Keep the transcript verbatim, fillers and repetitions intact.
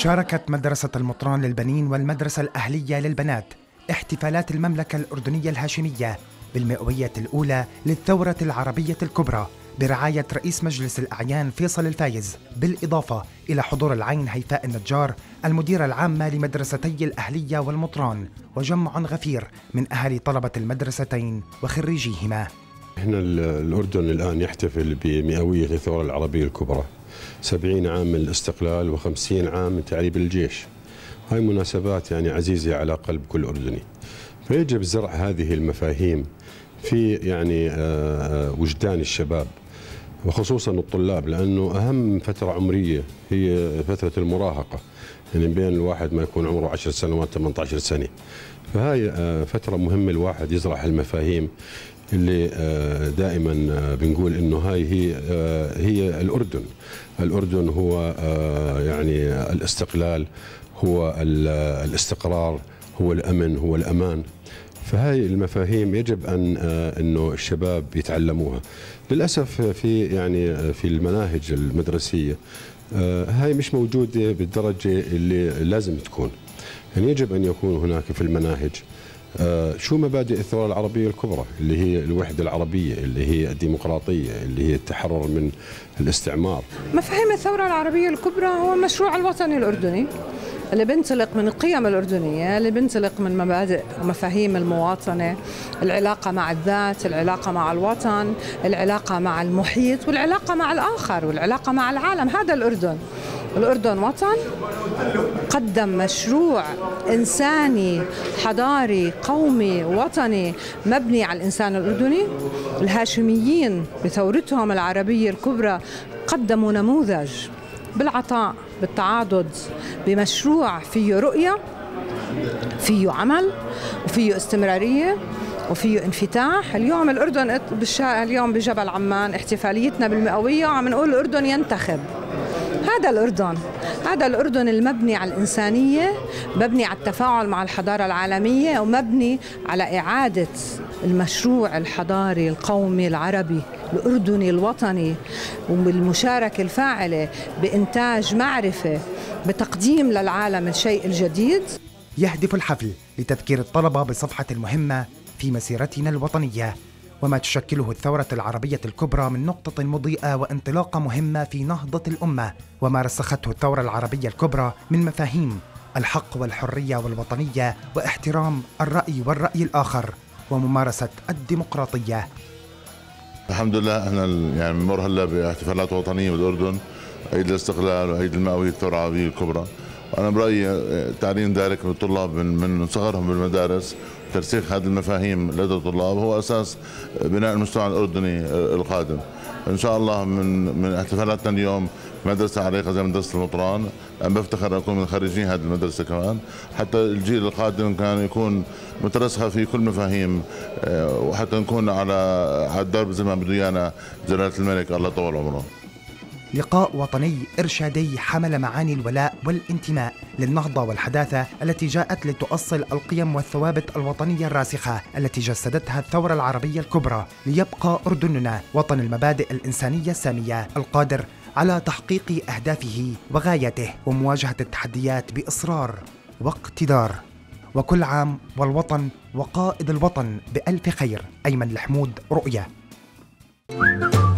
شاركت مدرسة المطران للبنين والمدرسة الأهلية للبنات احتفالات المملكة الأردنية الهاشمية بالمئوية الأولى للثورة العربية الكبرى برعاية رئيس مجلس الأعيان فيصل الفايز، بالإضافة إلى حضور العين هيفاء النجار المديرة العامة لمدرستي الأهلية والمطران، وجمع غفير من أهالي طلبة المدرستين وخريجيهما. احنا الأردن الآن يحتفل بمئوية الثورة العربية الكبرى، سبعين عام من الاستقلال وخمسين عام من تعريب الجيش. هاي مناسبات يعني عزيزة على قلب كل أردني، فيجب زرع هذه المفاهيم في يعني وجدان الشباب وخصوصا الطلاب، لأنه أهم فترة عمرية هي فترة المراهقة، يعني بين الواحد ما يكون عمره عشر سنوات ثمانية عشر سنة. فهاي فترة مهمة الواحد يزرع المفاهيم اللي دائما بنقول انه هاي هي هي الاردن. الاردن هو يعني الاستقلال، هو الاستقرار، هو الامن، هو الامان. فهاي المفاهيم يجب ان انه الشباب يتعلموها. للاسف في يعني في المناهج المدرسيه هاي مش موجوده بالدرجه اللي لازم تكون. يعني يجب ان يكون هناك في المناهج آه شو مبادئ الثورة العربية الكبرى، اللي هي الوحدة العربية، اللي هي الديمقراطية، اللي هي التحرر من الاستعمار. مفاهيم الثورة العربية الكبرى هو المشروع الوطني الأردني اللي بينطلق من القيم الأردنية، اللي بينطلق من مبادئ ومفاهيم المواطنة، العلاقة مع الذات، العلاقة مع الوطن، العلاقة مع المحيط، والعلاقة مع الآخر، والعلاقة مع العالم. هذا الأردن. الأردن وطن قدم مشروع إنساني حضاري قومي وطني مبني على الإنسان الأردني. الهاشميين بثورتهم العربية الكبرى قدموا نموذج بالعطاء، بالتعاضد، بمشروع فيه رؤية، فيه عمل، وفيه استمرارية، وفيه انفتاح. اليوم الأردن بالشا... اليوم بجبل عمان احتفاليتنا بالمئوية عم نقول الأردن ينتخب. هذا الأردن، هذا الأردن المبني على الإنسانية، مبني على التفاعل مع الحضارة العالمية، ومبني على إعادة المشروع الحضاري القومي العربي الأردني الوطني، وبالمشاركة الفاعلة بإنتاج معرفة، بتقديم للعالم الشيء الجديد. يهدف الحفل لتذكير الطلبة بالصفحة المهمة في مسيرتنا الوطنية، وما تشكله الثورة العربية الكبرى من نقطة مضيئة وانطلاقة مهمة في نهضة الأمة، وما رسخته الثورة العربية الكبرى من مفاهيم الحق والحرية والوطنية واحترام الرأي والرأي الآخر وممارسة الديمقراطية. الحمد لله احنا يعني بنمر هلا باحتفالات وطنية بالأردن، عيد الاستقلال وعيد المئوية الثورة العربية الكبرى. وأنا برأيي تعليم ذلك بالطلاب من من صغرهم بالمدارس، ترسيخ هذه المفاهيم لدى الطلاب هو أساس بناء المجتمع الأردني القادم. إن شاء الله من من احتفالاتنا اليوم مدرسة عريقة زي مدرسة المطران، أنا بفتخر أن أكون من خريجين هذه المدرسة كمان، حتى الجيل القادم كان يكون مترسخة في كل مفاهيم، وحتى نكون على على الدرب زي ما بده إيانا جلالة الملك الله طول عمره. لقاء وطني إرشادي حمل معاني الولاء والانتماء للنهضة والحداثة التي جاءت لتؤصل القيم والثوابت الوطنية الراسخة التي جسدتها الثورة العربية الكبرى، ليبقى أردننا وطن المبادئ الإنسانية السامية القادر على تحقيق أهدافه وغايته ومواجهة التحديات بإصرار واقتدار. وكل عام والوطن وقائد الوطن بألف خير. أيمن الحمود، رؤية.